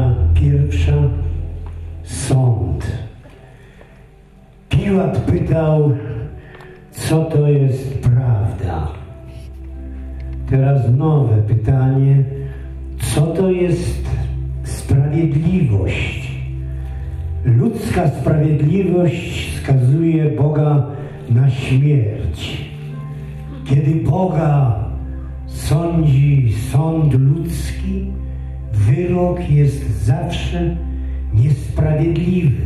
Księga pierwsza, sąd. Piłat pytał, co to jest prawda. Teraz nowe pytanie, co to jest sprawiedliwość? Ludzka sprawiedliwość skazuje Boga na śmierć. Kiedy Boga sądzi sąd ludzki, wyrok jest zawsze niesprawiedliwy.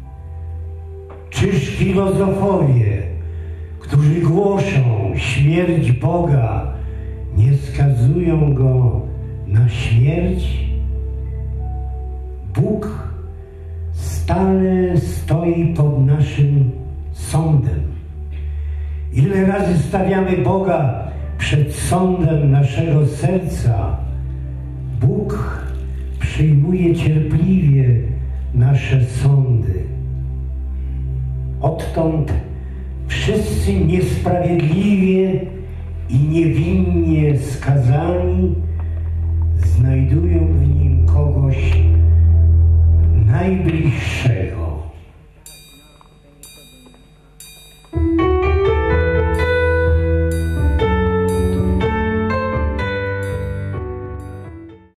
Czyż filozofowie, którzy głoszą śmierć Boga, nie skazują Go na śmierć? Bóg stale stoi pod naszym sądem. Ile razy stawiamy Boga przed sądem naszego serca, Bóg przyjmuje cierpliwie nasze sądy. Odtąd wszyscy niesprawiedliwie i niewinnie skazani znajdują w Nim kogoś najbliższego.